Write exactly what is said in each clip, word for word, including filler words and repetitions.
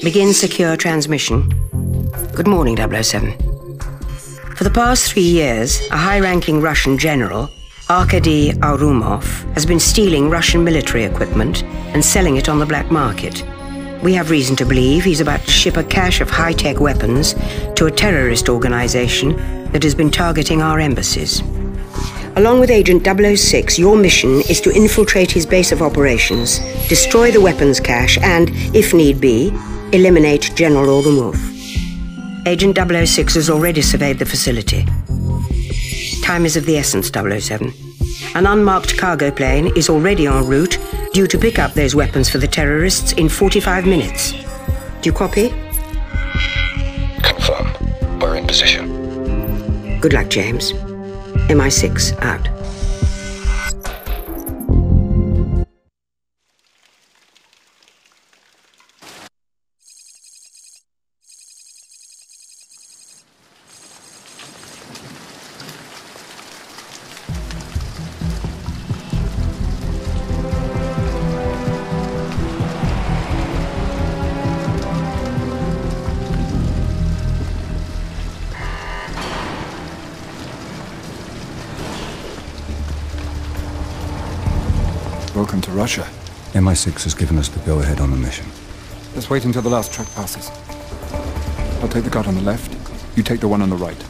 Begin secure transmission. Good morning, double oh seven. For the past three years, a high-ranking Russian general, Arkady Aurumov, has been stealing Russian military equipment and selling it on the black market. We have reason to believe he's about to ship a cache of high-tech weapons to a terrorist organization that has been targeting our embassies. Along with Agent double oh six, your mission is to infiltrate his base of operations, destroy the weapons cache, and, if need be, eliminate General Aurumov. Agent double oh six has already surveyed the facility. Time is of the essence, double oh seven. An unmarked cargo plane is already en route, due to pick up those weapons for the terrorists in forty-five minutes. Do you copy? Confirm. We're in position. Good luck, James. M I six out. Welcome to Russia. M I six has given us the go-ahead on the mission. Let's wait until the last truck passes. I'll take the guard on the left, you take the one on the right.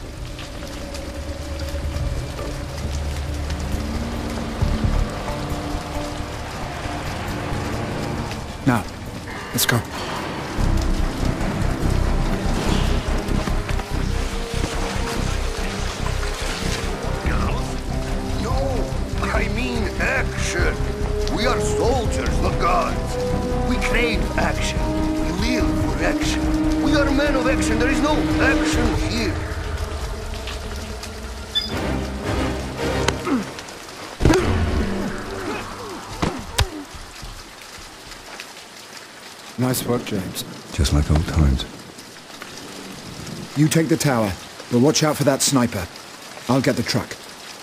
Now, let's go. No, I mean action. We are soldiers, not gods. We crave action. We live for action. We are men of action. There is no action here. Nice work, James. Just like old times. You take the tower, but watch out for that sniper. I'll get the truck.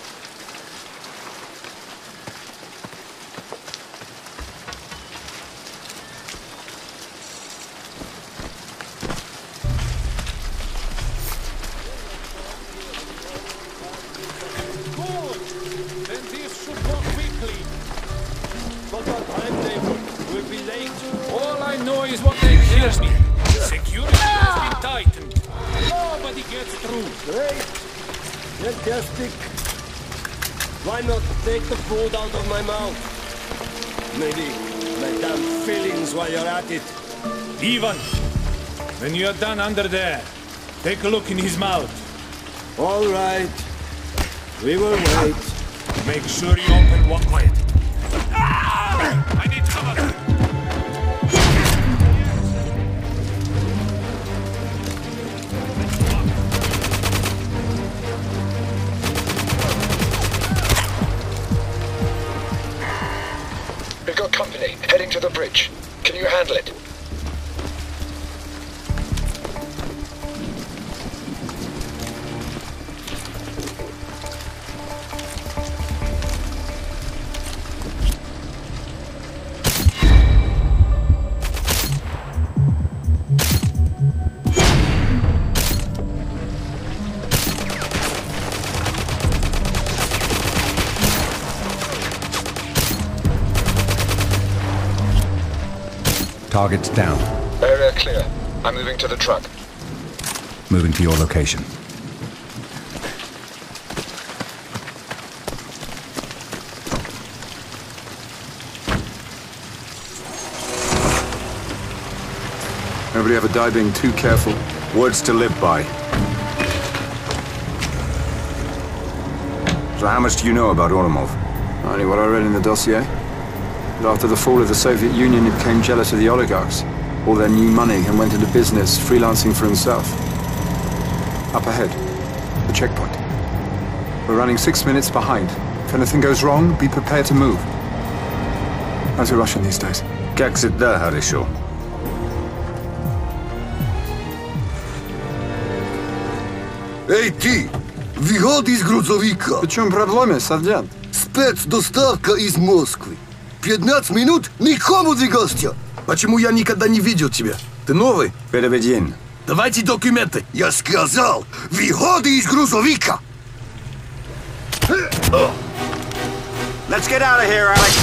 Fantastic. Why not take the food out of my mouth? Maybe my damn feelings while you're at it. Ivan, when you're done under there, take a look in his mouth. All right. We will wait. Make sure you open one quiet. Ah! I need cover. We've got company heading to the bridge. Can you handle it? Target's down. Area clear. I'm moving to the truck. Moving to your location. Nobody ever die being too careful. Words to live by. So how much do you know about Aurumov? Only what I read in the dossier. But after the fall of the Soviet Union, he became jealous of the oligarchs, all their new money, and went into business, freelancing for himself. Up ahead, the checkpoint. We're running six minutes behind. If anything goes wrong, be prepared to move. How's your Russian these days? Как всегда, хорошо. Эй, ты! Выходи из грузовика! В чем проблема, сержант? Спецдоставка из Москвы. пятнадцать минут никому не гостя. Почему я никогда не видел тебя? Ты новый? Переведен. Давайте документы. Я сказал, выходи из грузовика. Let's get out of here, Alex.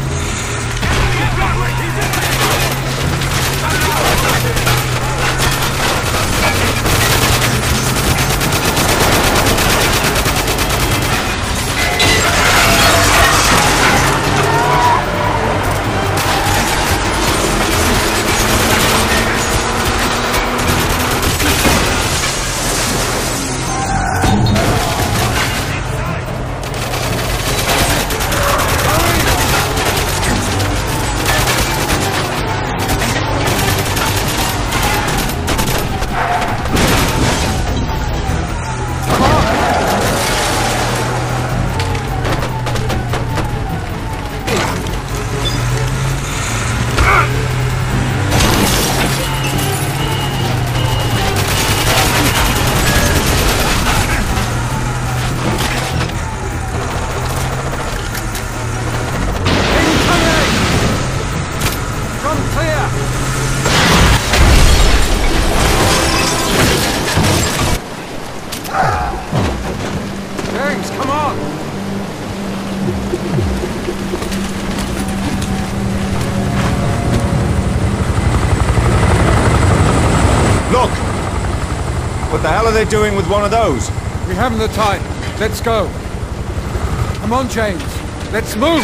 Look! What the hell are they doing with one of those? We haven't the time. Let's go. Come on, James. Let's move!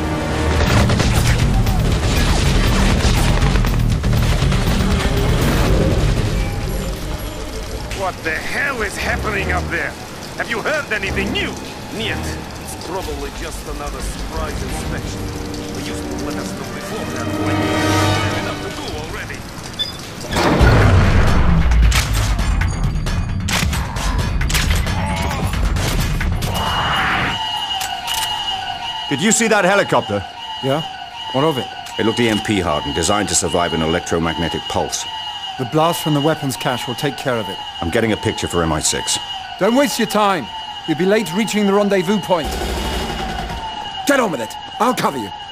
What the hell is happening up there? Have you heard anything new? Нет. It's probably just another surprise inspection. We used to let us know beforehand when we have enough to do already. Did you see that helicopter? Yeah? What of it? It looked E M P hardened, designed to survive an electromagnetic pulse. The blast from the weapons cache will take care of it. I'm getting a picture for M I six. Don't waste your time. You'll be late reaching the rendezvous point. Get on with it. I'll cover you.